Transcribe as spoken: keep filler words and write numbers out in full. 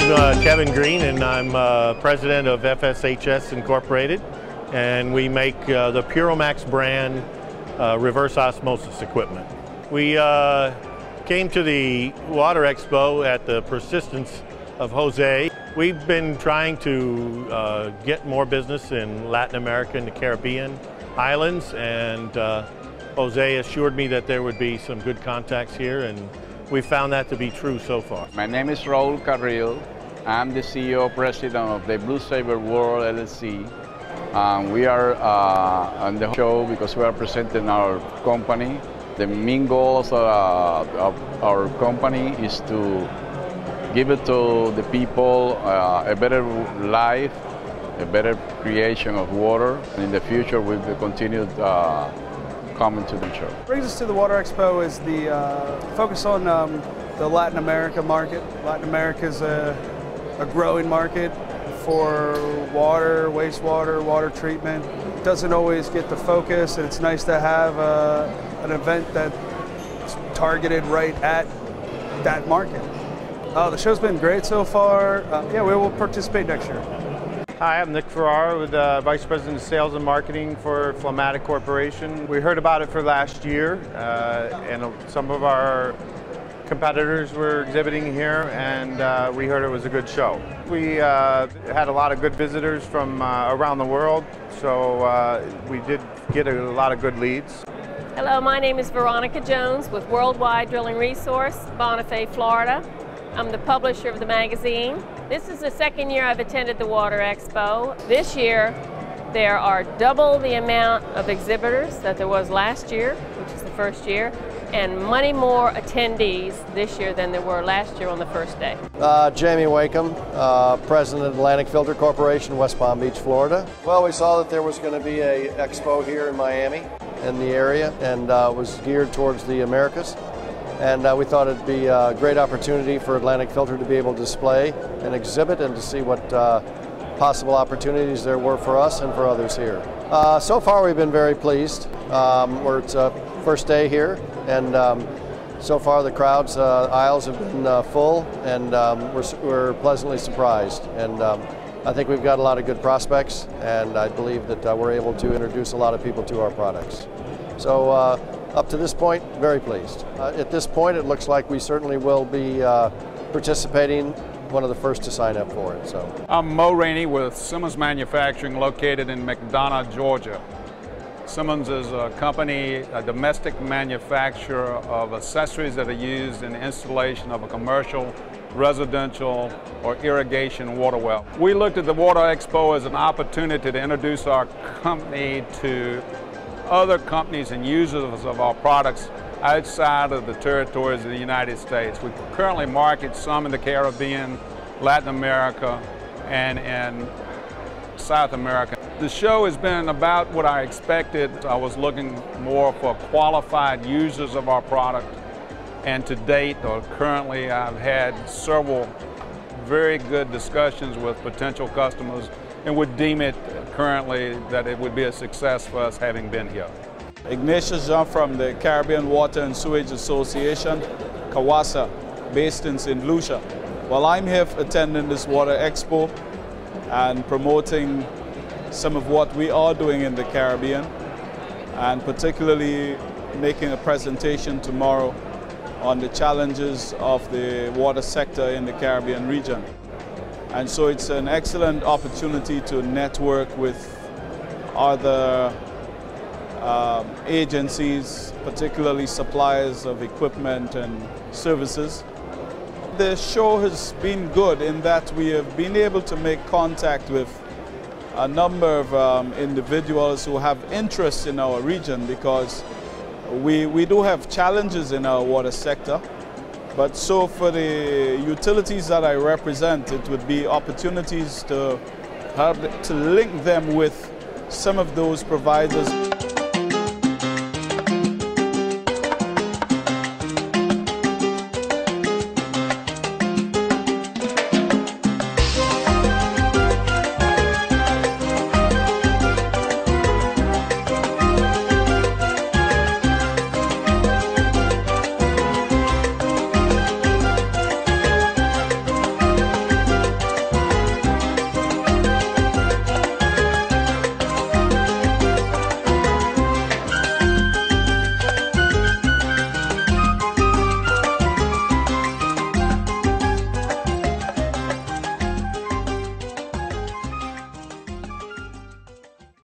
I'm uh, Kevin Green, and I'm uh, president of F S H S Incorporated, and we make uh, the Puromax brand uh, reverse osmosis equipment. We uh, came to the Water Expo at the persistence of Jose. We've been trying to uh, get more business in Latin America and the Caribbean islands, and uh, Jose assured me that there would be some good contacts here, and we found that to be true so far. My name is Raul Carril. I'm the C E O President of the Blue Saber World L L C. Um, we are uh, on the show because we are presenting our company. The main goals uh, of our company is to give it to the people uh, a better life, a better creation of water. And in the future, we will continue uh, coming to the show. What brings us to the Water Expo is the uh, focus on um, the Latin America market. Latin America is a, a growing market for water, wastewater, water treatment. It doesn't always get the focus, and it's nice to have uh, an event that's targeted right at that market. Uh, the show's been great so far. Uh, yeah, we will participate next year. Hi, I'm Nick Ferrara, with uh, Vice President of Sales and Marketing for Phlegmatic Corporation. We heard about it for last year, uh, and some of our competitors were exhibiting here, and uh, we heard it was a good show. We uh, had a lot of good visitors from uh, around the world, so uh, we did get a lot of good leads. Hello, my name is Veronica Jones with Worldwide Drilling Resource, Bonifay, Florida. I'm the publisher of the magazine. This is the second year I've attended the Water Expo. This year, there are double the amount of exhibitors that there was last year, which is the first year, and many more attendees this year than there were last year on the first day. Uh, Jamie Wakeham, uh, President of Atlantic Filter Corporation, West Palm Beach, Florida. Well, we saw that there was going to be a expo here in Miami, in the area, and uh, was geared towards the Americas. And uh, we thought it'd be a great opportunity for Atlantic Filter to be able to display and exhibit and to see what uh, possible opportunities there were for us and for others here. Uh, so far we've been very pleased. Um, we're, it's a first day here, and um, so far the crowds, uh, aisles have been uh, full, and um, we're, we're pleasantly surprised. And um, I think we've got a lot of good prospects, and I believe that uh, we're able to introduce a lot of people to our products. So uh, up to this point, very pleased. Uh, at this point, it looks like we certainly will be uh, participating, one of the first to sign up for it. So I'm Mo Rainey with Simmons Manufacturing, located in McDonough, Georgia. Simmons is a company, a domestic manufacturer of accessories that are used in the installation of a commercial, residential, or irrigation water well. We looked at the Water Expo as an opportunity to introduce our company to other companies and users of our products outside of the territories of the United States. We currently market some in the Caribbean, Latin America, and in South America. The show has been about what I expected. I was looking more for qualified users of our product, and to date, or currently, I've had several very good discussions with potential customers and would deem it currently that it would be a success for us having been here. Ignatius Jean from the Caribbean Water and Sewage Association, CAWASA, based in Saint Lucia. Well, I'm here attending this Water Expo and promoting some of what we are doing in the Caribbean, and particularly making a presentation tomorrow on the challenges of the water sector in the Caribbean region. And so it's an excellent opportunity to network with other um, agencies, particularly suppliers of equipment and services. The show has been good in that we have been able to make contact with a number of um, individuals who have interest in our region, because we, we do have challenges in our water sector. But so for the utilities that I represent, it would be opportunities to, have, to link them with some of those providers.